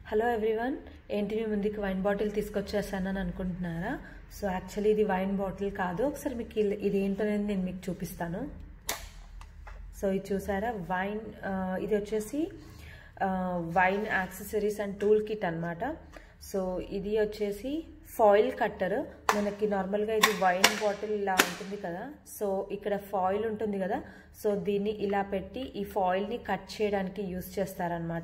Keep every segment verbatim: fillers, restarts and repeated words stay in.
Hello everyone, ఏంటి మీ ముందుకి wine bottle తీసుకొచ్చేసానని అనుకుంటున్నారా? సో యాక్చువల్లీ ఇది వైన్ బాటిల్ కాదు. ఒకసారి మీకు ఇది ఏంటనేది నేను మీకు చూపిస్తాను. సో ఇది చూసారా, వైన్ ఇది వచ్చేసి wine accessories and tool kit అనమాట. సో ఇది వచ్చేసి ఫాయిల్ కట్టర్. మనకి నార్మల్గా ఇది వైన్ బాటిల్ ఇలా ఉంటుంది కదా, సో ఇక్కడ ఫాయిల్ ఉంటుంది కదా, సో దీన్ని ఇలా పెట్టి ఈ ఫాయిల్ని కట్ చేయడానికి యూస్ చేస్తారనమాట.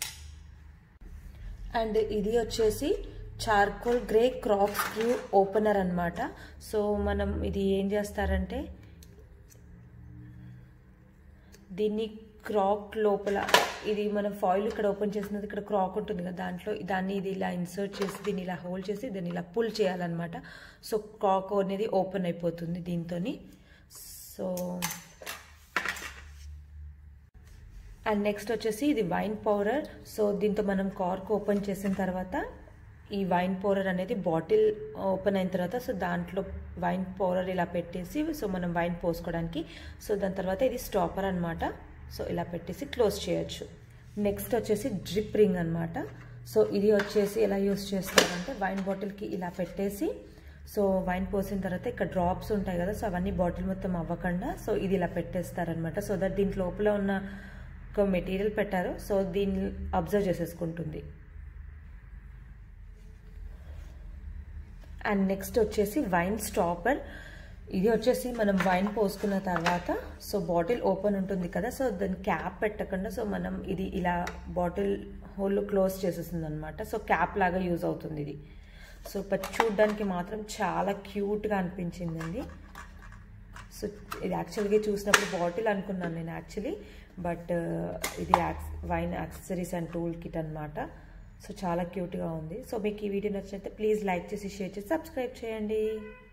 అండ్ ఇది వచ్చేసి charcoal grey crack screw opener అనమాట. సో మనం ఇది ఏం చేస్తారంటే దీన్ని క్రాక్ లోపల ఇది మనం ఫాయిల్ ఇక్కడ ఓపెన్ చేసినది ఇక్కడ క్రాక్ ఉంటుంది కదా, దాంట్లో దాన్ని ఇది ఇలా ఇన్సర్ట్ చేసి దీన్ని ఇలా హోల్డ్ చేసి దీన్ని ఇలా పుల్ చేయాలన్నమాట. సో క్రాక్ అనేది ఓపెన్ అయిపోతుంది దీంతో. సో అండ్ నెక్స్ట్ వచ్చేసి ఇది వైన్ పౌడర్. సో దీంతో మనం కార్క్ ఓపెన్ చేసిన తర్వాత ఈ వైన్ పౌడర్ అనేది బాటిల్ ఓపెన్ అయిన తర్వాత సో దాంట్లో వైన్ పౌడర్ ఇలా పెట్టేసి సో మనం వైన్ పోసుకోవడానికి. సో దాని తర్వాత ఇది స్టాపర్ అనమాట. సో ఇలా పెట్టేసి క్లోజ్ చేయొచ్చు. నెక్స్ట్ వచ్చేసి డ్రిప్ రింగ్ అనమాట. సో ఇది వచ్చేసి ఎలా యూస్ చేస్తారంటే వైన్ బాటిల్కి ఇలా పెట్టేసి సో వైన్ పోసిన తర్వాత ఇక్కడ డ్రాప్స్ ఉంటాయి కదా, సో అవన్నీ బాటిల్ మొత్తం అవ్వకుండా సో ఇది ఇలా పెట్టేస్తారనమాట. సో దట్ దీంట్ లోపల ఉన్న ఒక మెటీరియల్ పెట్టారు, సో దీన్ని అబ్జర్వ్ చేసేసుకుంటుంది. అండ్ నెక్స్ట్ వచ్చేసి వైన్ స్టాపర్. ఇది వచ్చేసి మనం వైన్ పోసుకున్న తర్వాత సో బాటిల్ ఓపెన్ ఉంటుంది కదా, సో దాని క్యాప్ పెట్టకుండా సో మనం ఇది ఇలా బాటిల్ హోల్ క్లోజ్ చేసేస్తుంది అనమాట. సో క్యాప్ లాగా యూజ్ అవుతుంది ఇది. సో బట్ చూడడానికి మాత్రం చాలా క్యూట్గా అనిపించిందండి. సో ఇది యాక్చువల్గా చూసినప్పుడు బాటిల్ అనుకున్నాను నేను యాక్చువల్లీ, బట్ ఇది wine accessories and tool kit అనమాట. సో చాలా క్యూట్గా ఉంది. సో మీకు ఈ వీడియో నచ్చినట్లయితే ప్లీజ్ లైక్ చేసి షేర్ చేసి సబ్స్క్రైబ్ చేయండి.